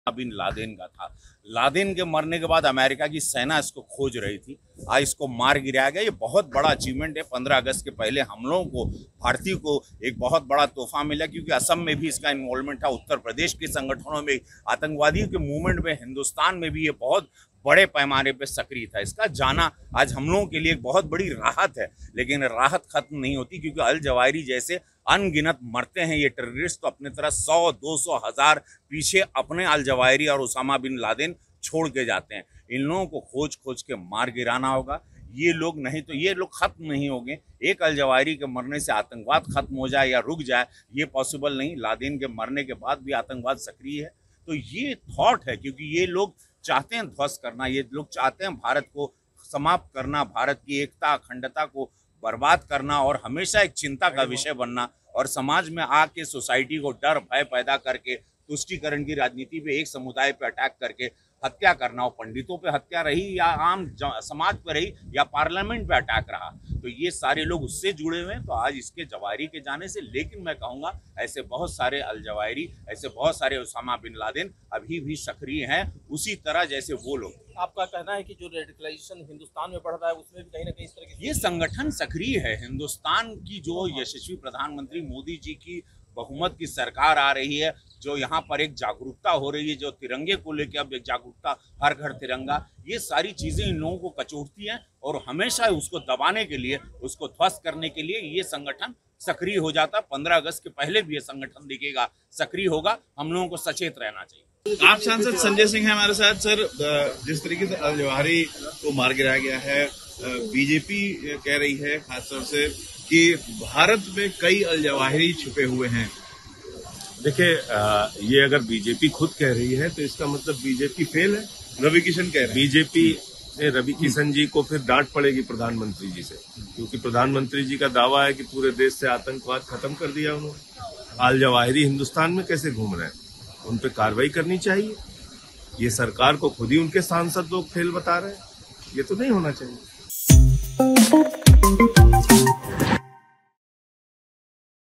Bin Laden का था। Laden के मरने के बाद अमेरिका की सेना इसको खोज रही थी, आज इसको मार गिराया गया। ये बहुत बड़ा अचीवमेंट है। 15 अगस्त के पहले हम लोगों को, भारतीयों को एक बहुत बड़ा तोहफा मिला, क्योंकि असम में भी इसका इन्वॉल्वमेंट था, उत्तर प्रदेश के संगठनों में, आतंकवादियों के मूवमेंट में, हिंदुस्तान में भी ये बहुत बड़े पैमाने पे सक्रिय था। इसका जाना आज हम लोगों के लिए एक बहुत बड़ी राहत है, लेकिन राहत खत्म नहीं होती, क्योंकि अल जवाहिरी जैसे अनगिनत मरते हैं ये टेररिस्ट, तो अपने तरह 100, 200, 1000 पीछे अपने अल जवाहिरी और उसामा बिन लादेन छोड़ के जाते हैं। इन लोगों को खोज खोज के मार गिराना होगा। ये लोग नहीं तो ये लोग खत्म नहीं होंगे। एक अल जवाहिरी के मरने से आतंकवाद खत्म हो जाए या रुक जाए, ये पॉसिबल नहीं। लादेन के मरने के बाद भी आतंकवाद सक्रिय है। तो ये थॉट है, क्योंकि ये लोग चाहते हैं ध्वस्त करना, ये लोग चाहते हैं भारत को समाप्त करना, भारत की एकता अखंडता को बर्बाद करना, और हमेशा एक चिंता का विषय बनना, और समाज में आके सोसाइटी को डर भय पैदा करके तुष्टीकरण की राजनीति पे एक समुदाय पे अटैक करके हत्या करना, और पंडितों पे हत्या रही या आम समाज पे रही या पार्लियामेंट पे अटैक रहा, तो ये सारे लोग उससे जुड़े हुए हैं। तो आज इसके जवाहिरी के जाने से, लेकिन मैं कहूँगा ऐसे बहुत सारे अल जवाहिरी, ऐसे बहुत सारे उसामा बिन लादेन अभी भी सक्रिय हैं, उसी तरह जैसे वो लोग। आपका कहना है कि जो रेडिकलाइजेशन हिंदुस्तान में बढ़ रहा है, उसमें भी कहीं ना कहीं इस तरह की ये संगठन सक्रिय है। हिंदुस्तान की जो यशस्वी प्रधानमंत्री मोदी जी की बहुमत की सरकार आ रही है, जो यहाँ पर एक जागरूकता हो रही है, जो तिरंगे को लेकर अब एक जागरूकता, हर घर तिरंगा, ये सारी चीजें इन लोगों को कचोटती हैं, और हमेशा उसको दबाने के लिए, उसको ध्वस्त करने के लिए ये संगठन सक्रिय हो जाता। 15 अगस्त के पहले भी ये संगठन दिखेगा, सक्रिय होगा। हम लोगों को सचेत रहना चाहिए। आप सांसद संजय सिंह हैं हमारे साथ। सर, जिस तरीके से अल जवाहिरी को मार गिराया गया है, बीजेपी कह रही है खासतौर से कि भारत में कई अल जवाहिरी छुपे हुए हैं। देखिए, ये अगर बीजेपी खुद कह रही है तो इसका मतलब बीजेपी फेल है। रवि किशन कह रहे हैं। बीजेपी ने रवि किशन जी को फिर डांट पड़ेगी प्रधानमंत्री जी से, क्योंकि प्रधानमंत्री जी का दावा है कि पूरे देश से आतंकवाद खत्म कर दिया उन्होंने। अल जवाहिरी हिंदुस्तान में कैसे घूम रहे हैं, उन पर कार्रवाई करनी चाहिए। ये सरकार को खुद ही उनके सांसद लोग फेल बता रहे हैं, ये तो नहीं होना चाहिए।